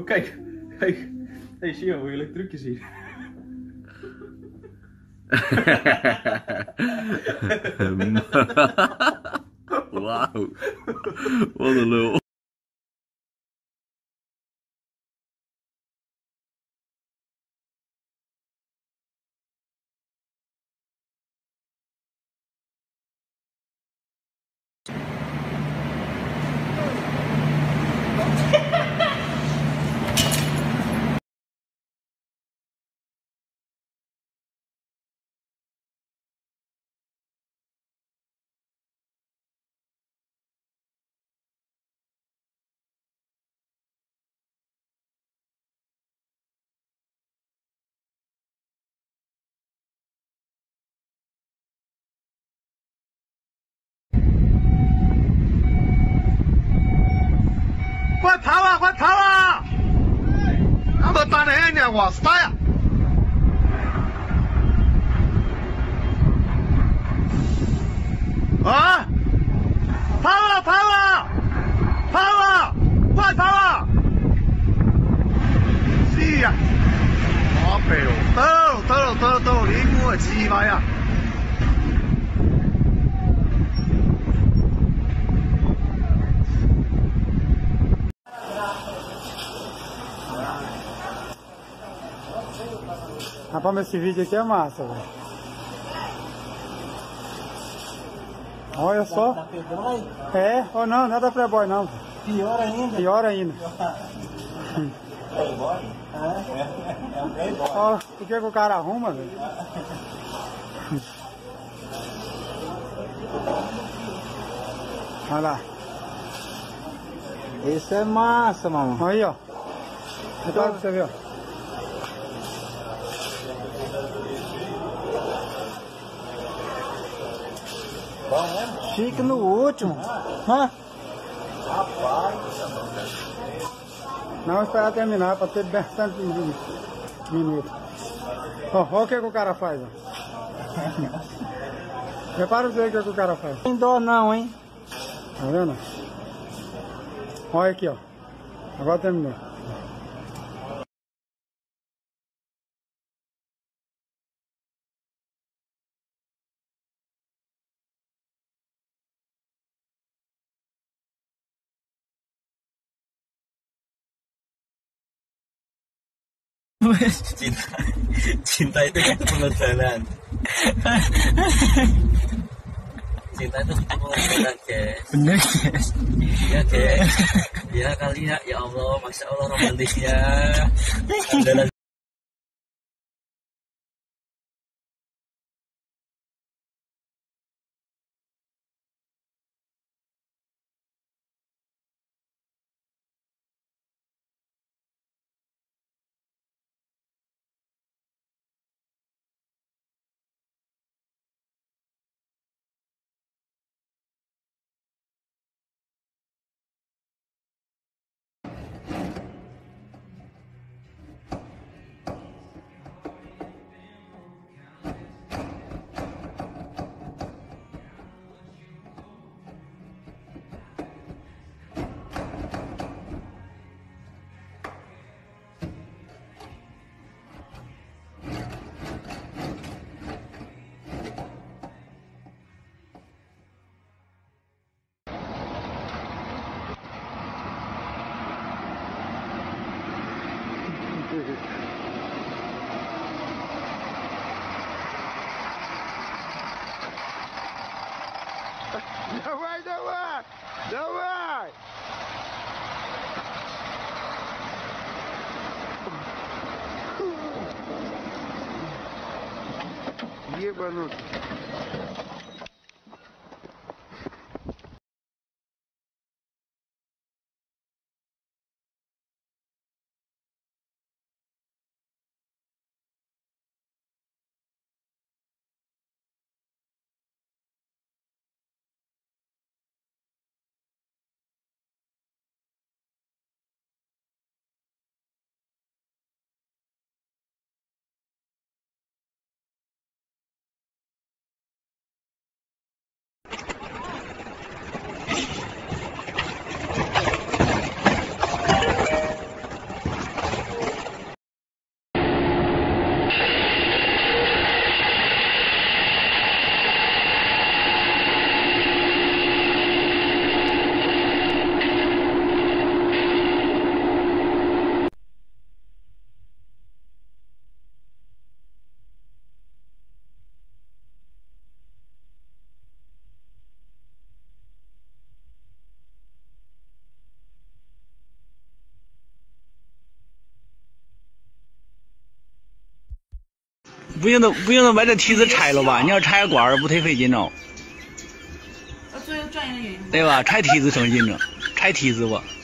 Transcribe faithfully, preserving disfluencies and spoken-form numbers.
kijk, kijk. Hey Sio, wil je leuk trucje zien? Wauw, wat een lul. 快跑啊！快跑啊！那么大的黑鸟，哇塞呀！啊！跑啊跑啊！跑啊！快跑啊！是呀，我肥咯，得得咯得得，你估係智慧啊！ Rapaz, mas esse vídeo aqui é massa, velho. Olha só. É, ou não, não é da Playboy não. Pior ainda. Pior ainda. Playboy? É um Playboy. Ó, o que que o cara arruma, velho? Olha lá. Isso é massa, mamãe. Aí, ó. Agora pra você ver, ó. Fica no último. Hã? Não, vou esperar terminar pra ter bastante minutos. Ó, olha o que que o cara faz, ó. Repara você o que que o cara faz. Não tem dó não, hein? Tá vendo? Olha aqui, ó. Agora terminou. Cinta, cinta itu kan pengejalan. Cinta itu pengejalan, guys. Bener, guys. Ya, guys. Ya kali ya, ya Allah, masya Allah romantisnya. Andalan Давай, давай! Давай! Ебанутый. 不用都不用都把这梯子拆了吧？你要拆罐儿不忒费劲哦。 呃，最有专业的原因。 对吧？拆梯子省劲了，拆梯子吧。